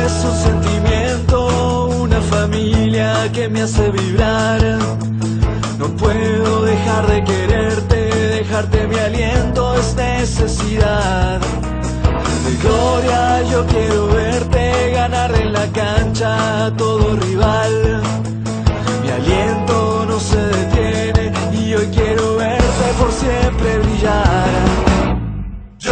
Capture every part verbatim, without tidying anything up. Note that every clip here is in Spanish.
es un sentimiento, una familia que me hace vibrar. No puedo dejar de quererte, dejarte mi aliento es necesidad. De gloria yo quiero verte, ganar en la cancha a todo rival. Mi aliento no se detiene y hoy quiero verte por siempre brillar. Yo...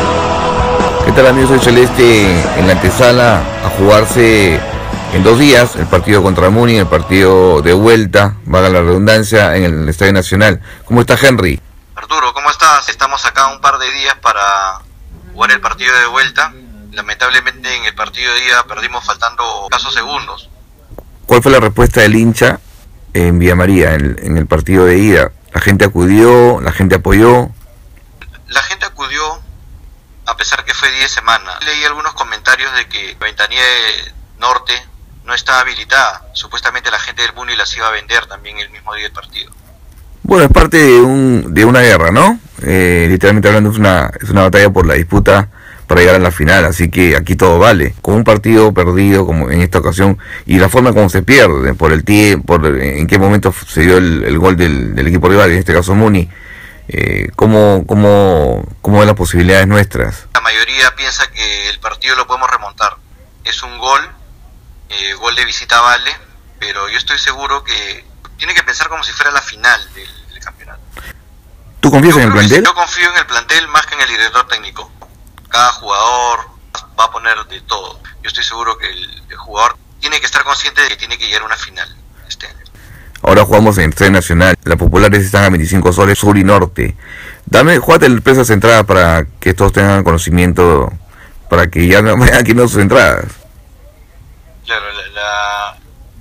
¿Qué tal, amigos? Soy Celeste en la antesala a jugarse en dos días el partido contra Muni, el partido de vuelta, valga la redundancia, en el Estadio Nacional. ¿Cómo está, Henry? Arturo, ¿cómo estás? Estamos acá un par de días para jugar el partido de vuelta. Lamentablemente en el partido de ida perdimos faltando escasos segundos. ¿Cuál fue la respuesta del hincha en Villa María, en, en el partido de ida? ¿La gente acudió? ¿La gente apoyó? La gente acudió a pesar que fue diez semanas. Leí algunos comentarios de que la ventanilla norte no está habilitada. Supuestamente la gente del Muni las iba a vender también el mismo día del partido. Bueno, es parte de un de una guerra, ¿no? Eh, literalmente hablando, es una, es una batalla por la disputa para llegar a la final, así que aquí todo vale. Con un partido perdido como en esta ocasión y la forma como se pierde, por el tiempo, por en qué momento se dio el, el gol del, del equipo rival, en este caso Muni, eh, ¿cómo, cómo, cómo ven las posibilidades nuestras? La mayoría piensa que el partido lo podemos remontar. Es un gol, eh, gol de visita vale, pero yo estoy seguro que tiene que pensar como si fuera la final del, del campeonato. ¿Tú confías en el plantel? Yo confío en el plantel más que en el director técnico. Cada jugador va a poner de todo. Yo estoy seguro que el, el jugador tiene que estar consciente de que tiene que llegar a una final este año. Ahora jugamos en el Estadio Nacional. Las populares están a veinticinco soles, sur y norte. Dame, jugate el precio de entrada para que todos tengan conocimiento, para que ya no vayan aquí no sus entradas. Claro, la, la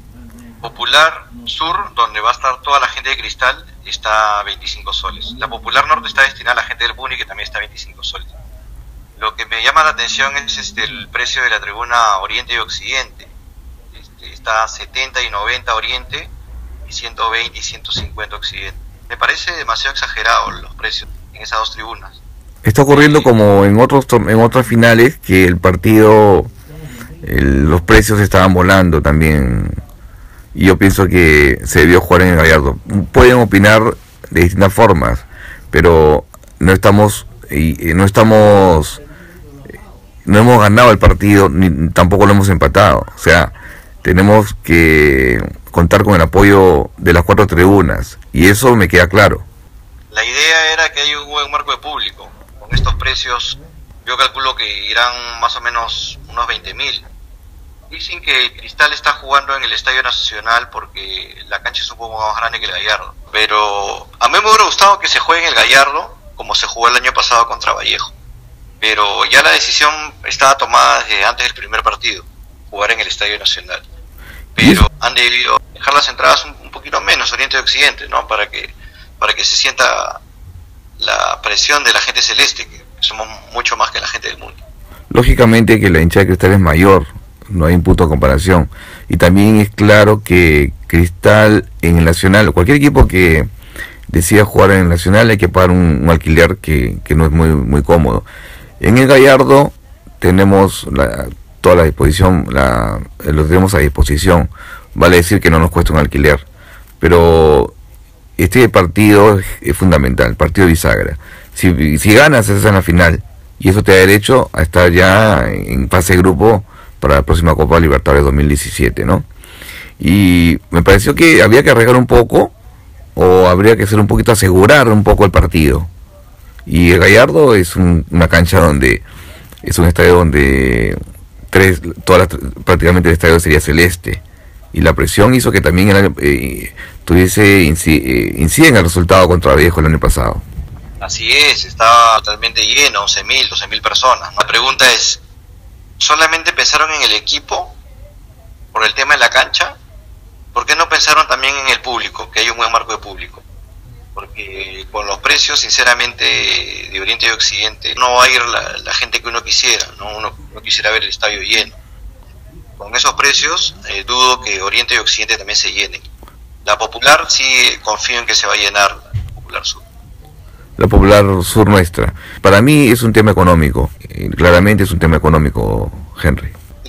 popular sur, donde va a estar toda la gente de Cristal, está a veinticinco soles. La popular norte está destinada a la gente del Muni, que también está a veinticinco soles. Lo que me llama la atención es este, el precio de la tribuna Oriente y Occidente. Este, está a setenta y noventa Oriente y ciento veinte y ciento cincuenta Occidente. Me parece demasiado exagerado los precios en esas dos tribunas. Está ocurriendo eh, como en otros en otras finales, que el partido, el, los precios estaban volando también. Y yo pienso que se debió jugar en el Gallardo. Pueden opinar de distintas formas, pero no estamos y no estamos no hemos ganado el partido ni tampoco lo hemos empatado. O sea, tenemos que contar con el apoyo de las cuatro tribunas y eso me queda claro. La idea era que haya un buen marco de público. Con estos precios yo calculo que irán más o menos unos veinte mil. Dicen que Cristal está jugando en el Estadio Nacional porque la cancha es un poco más grande que el Gallardo. Pero a mí me hubiera gustado que se juegue en el Gallardo como se jugó el año pasado contra Vallejo. Pero ya la decisión estaba tomada desde antes del primer partido, jugar en el Estadio Nacional. Pero han debido dejar las entradas un, un poquito menos, Oriente y Occidente, ¿no? Para que, para que se sienta la presión de la gente celeste, que somos mucho más que la gente del mundo. Lógicamente que la hinchada de Cristal es mayor, no hay un punto de comparación. Y también es claro que Cristal en el Nacional, cualquier equipo que decida jugar en el Nacional, hay que pagar un, un alquiler que, que no es muy, muy cómodo. En el Gallardo tenemos la, toda la disposición, la, lo tenemos a disposición. Vale decir que no nos cuesta un alquiler. Pero este partido es, es fundamental, el partido de bisagra. Si, si ganas, estás en la final. Y eso te da derecho a estar ya en fase de grupo para la próxima Copa Libertadores dos mil diecisiete, ¿no? Y me pareció que había que arriesgar un poco, o habría que hacer un poquito, asegurar un poco el partido. Y el Gallardo es un, una cancha donde es un estadio donde tres, todas las, prácticamente el estadio sería celeste, y la presión hizo que también el, eh, tuviese incide, incide en el resultado contra Vallejo el año pasado. Así es, estaba totalmente lleno, once mil, doce mil personas. La pregunta es, ¿solamente pensaron en el equipo por el tema de la cancha? ¿Por qué no pensaron también en el público, que hay un buen marco de público? Porque con los precios, sinceramente, de Oriente y Occidente, no va a ir la, la gente que uno quisiera, ¿no? Uno, uno quisiera ver el estadio lleno. Con esos precios, eh, dudo que Oriente y Occidente también se llenen. La Popular sí confío en que se va a llenar, la Popular Sur. La Popular Sur nuestra. Para mí es un tema económico, eh, claramente es un tema económico, Henry. Lo ponen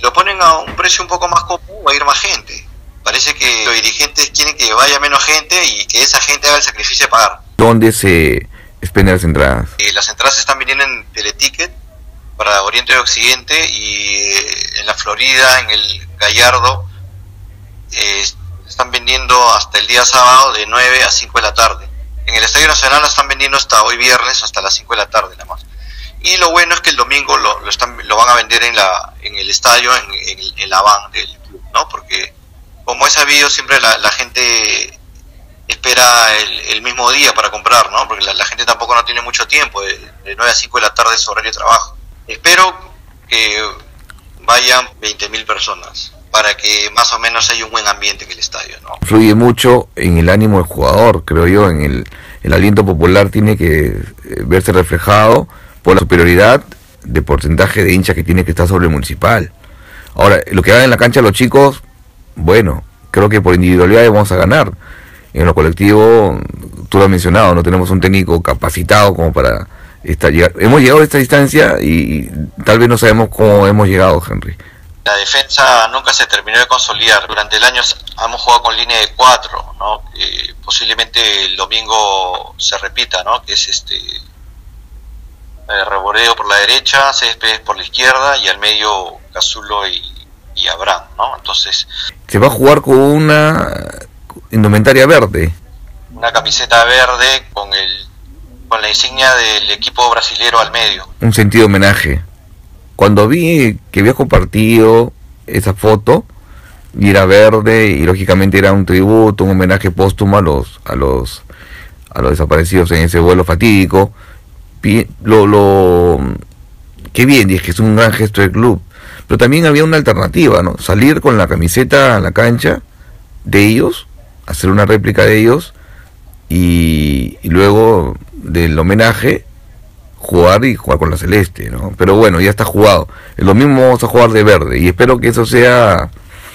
a un precio un poco más cómodo, va a ir más gente. Parece que los dirigentes quieren que vaya menos gente y que esa gente haga el sacrificio de pagar. ¿Dónde se expenden las entradas? Eh, las entradas se están vendiendo en Teleticket para Oriente y Occidente, y eh, en la Florida, en el Gallardo, eh, están vendiendo hasta el día sábado de nueve a cinco de la tarde. En el Estadio Nacional la están vendiendo hasta hoy viernes, hasta las cinco de la tarde nada más. Y lo bueno es que el domingo lo, lo, están, lo van a vender en la en el estadio, en, en, en la van del club, ¿no? Porque como es sabido, siempre la, la gente espera el, el mismo día para comprar, ¿no? Porque la, la gente tampoco no tiene mucho tiempo, de, de nueve a cinco de la tarde es su horario de trabajo. Espero que vayan veinte mil personas, para que más o menos haya un buen ambiente en el estadio, ¿no? Influye mucho en el ánimo del jugador, creo yo, en el, el aliento popular tiene que verse reflejado por la superioridad de porcentaje de hinchas que tiene que estar sobre el Municipal. Ahora, lo que hagan en la cancha los chicos, bueno, creo que por individualidades vamos a ganar. En lo colectivo, tú lo has mencionado, no tenemos un técnico capacitado como para esta, llegar. Hemos llegado a esta distancia y, y tal vez no sabemos cómo hemos llegado, Henry. La defensa nunca se terminó de consolidar. Durante el año hemos jugado con línea de cuatro, ¿no? Eh, posiblemente el domingo se repita, ¿no? Que es este eh, Reboreo por la derecha, Céspedes por la izquierda y al medio Cazulo y, y Abraham, ¿no? Entonces se va a jugar con una indumentaria verde, una camiseta verde con el con la insignia del equipo brasilero al medio. Un sentido homenaje. Cuando vi que había compartido esa foto y era verde y lógicamente era un tributo, un homenaje póstumo a los a los a los desaparecidos en ese vuelo fatídico, lo lo qué bien, y es que es un gran gesto del club. Pero también había una alternativa, ¿no? Salir con la camiseta a la cancha de ellos, hacer una réplica de ellos y, y luego del homenaje jugar y jugar con la celeste, ¿no? Pero bueno, ya está jugado. Lo mismo vamos a jugar de verde y espero que eso sea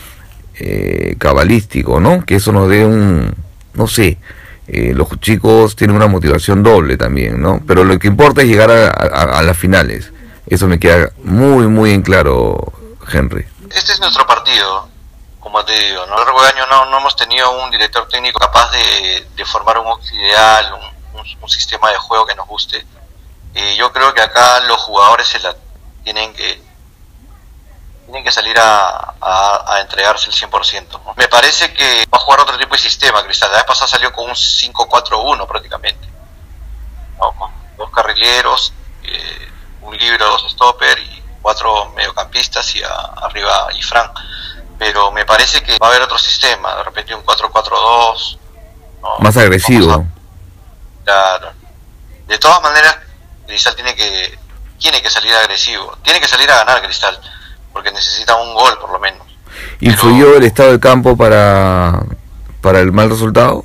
eh, cabalístico, ¿no? Que eso nos dé un, no sé, eh, los chicos tienen una motivación doble también, ¿no? Pero lo que importa es llegar a, a, a las finales. Eso me queda muy, muy en claro, Henry. Este es nuestro partido, como te digo, ¿no? A lo largo del año no, no hemos tenido un director técnico capaz de, de formar un once ideal, un, un, un sistema de juego que nos guste. Eh, yo creo que acá los jugadores se la tienen que tienen que salir a, a, a entregarse el cien por ciento, ¿no? Me parece que va a jugar otro tipo de sistema, Cristal. La vez pasada salió con un cinco cuatro uno prácticamente, ¿no? Con dos carrileros, eh, un libro, dos stopper y cuatro mediocampistas y a, arriba y Fran. Pero me parece que va a haber otro sistema, de repente un cuatro cuatro dos, ¿no? Más agresivo. A, claro. De todas maneras, Cristal tiene que tiene que salir agresivo, tiene que salir a ganar Cristal, porque necesita un gol por lo menos. ¿Influyó Pero, el estado del campo para para el mal resultado?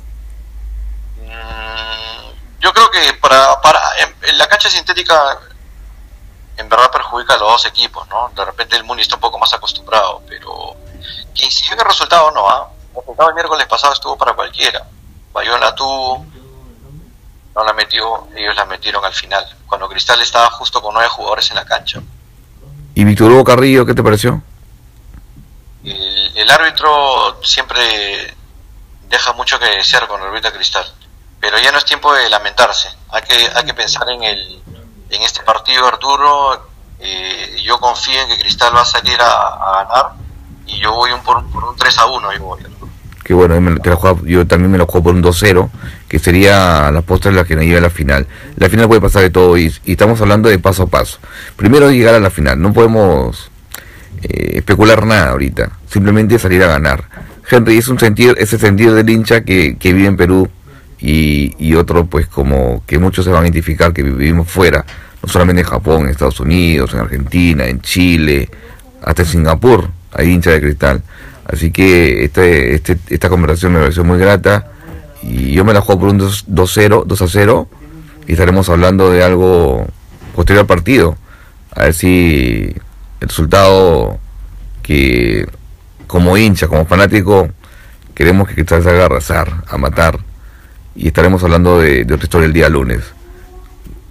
Mmm, yo creo que para para en, en la cancha sintética en verdad perjudica a los dos equipos, ¿no? De repente el Muni está un poco más acostumbrado, pero que incidió en el resultado no, ¿ah? ¿eh? El resultado el miércoles pasado estuvo para cualquiera. Bayón la tuvo, no la metió, ellos la metieron al final, cuando Cristal estaba justo con nueve jugadores en la cancha. ¿Y Víctor Hugo Carrillo qué te pareció? El, el árbitro siempre deja mucho que desear con el árbitro Cristal, pero ya no es tiempo de lamentarse, hay que, hay que pensar en el en este partido, Arturo. Eh, yo confío en que Cristal va a salir a, a ganar y yo voy un por, por un tres a uno, yo voy, Arturo. Que bueno, te la juego, yo también me lo juego por un dos cero, que sería la postre la que nos lleva a la final. La final puede pasar de todo y, y estamos hablando de paso a paso. Primero llegar a la final, no podemos eh, especular nada ahorita, simplemente salir a ganar. Henry, es un sentir, ese sentir del hincha que, que vive en Perú y, y otro pues como que muchos se van a identificar que vivimos fuera, no solamente en Japón, en Estados Unidos, en Argentina, en Chile, hasta en Singapur hay hincha de Cristal. Así que este, este, esta conversación me pareció muy grata y yo me la juego por un dos cero, dos a cero y estaremos hablando de algo posterior al partido, a ver si el resultado que como hincha, como fanático queremos que Cristal salga a arrasar, a matar, y estaremos hablando de, de otra historia el día lunes.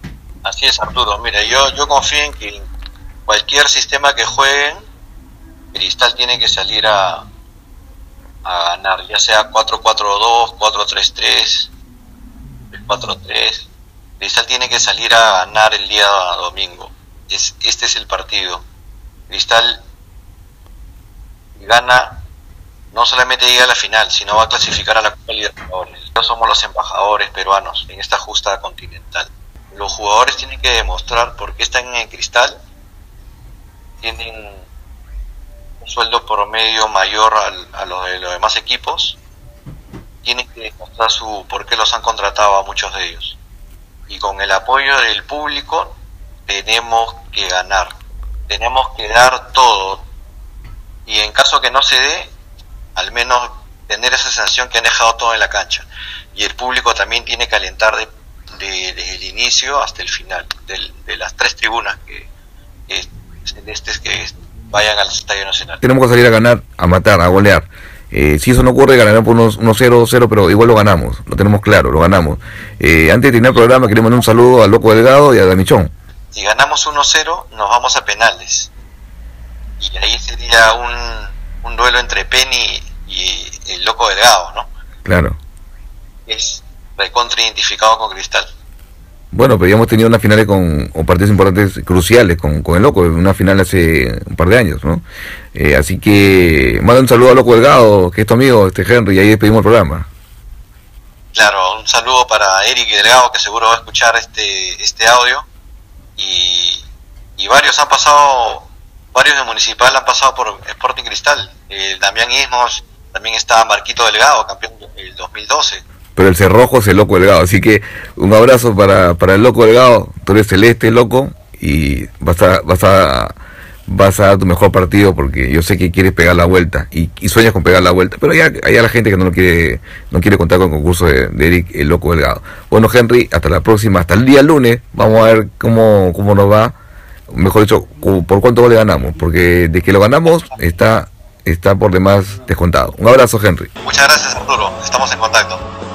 Así es, Arturo. Mira, yo, yo confío en que cualquier sistema que jueguen Cristal tiene que salir a, a ganar, ya sea cuatro cuatro dos, cuatro tres tres, tres cuatro tres. Cristal tiene que salir a ganar el día domingo. Es, este es el partido. Cristal gana, no solamente llega a la final, sino va a clasificar a la Copa Libertadores. Nosotros somos los embajadores peruanos en esta justa continental. Los jugadores tienen que demostrar por qué están en Cristal. Tienen un sueldo promedio mayor al, a los de los demás equipos. Tienen que demostrar su por qué los han contratado a muchos de ellos. Y con el apoyo del público tenemos que ganar. Tenemos que dar todo. Y en caso que no se dé, al menos tener esa sensación que han dejado todo en la cancha. Y el público también tiene que alentar de, de, desde el inicio hasta el final, de, de las tres tribunas que, que celestes que vayan al Estadio Nacional. Tenemos que salir a ganar, a matar, a golear. Eh, si eso no ocurre, ganarán por unos cero dos cero, pero igual lo ganamos, lo tenemos claro, lo ganamos. Eh, antes de terminar el programa, queremos mandar un saludo al Loco Delgado y a Damichón. Si ganamos uno cero, nos vamos a penales. Y ahí sería un, un duelo entre Penny y el Loco Delgado, ¿no? Claro. Es recontra identificado con Cristal. Bueno, pero ya hemos tenido unas finales con, con partidos importantes, cruciales, con, con el Loco, una final hace un par de años, ¿no? Eh, así que manda un saludo al Loco Delgado, que es tu amigo, este Henry, y ahí despedimos el programa. Claro, un saludo para Eric Delgado, que seguro va a escuchar este este audio. Y, y varios han pasado, varios de Municipal han pasado por Sporting Cristal. El Damián Ismos, también está Marquito Delgado, campeón del dos mil doce. Pero el cerrojo es el Loco Delgado, así que un abrazo para, para el Loco Delgado. Tú eres celeste, loco, y vas a, vas a vas a dar tu mejor partido, porque yo sé que quieres pegar la vuelta y, y sueñas con pegar la vuelta, pero ya hay a la gente que no lo quiere no quiere contar con el concurso de, de Eric, el Loco Delgado. Bueno, Henry, hasta la próxima, hasta el día lunes, vamos a ver cómo, cómo nos va, mejor dicho, por cuánto goles ganamos, porque de que lo ganamos está, está por demás descontado. Un abrazo, Henry. Muchas gracias, Arturo, estamos en contacto.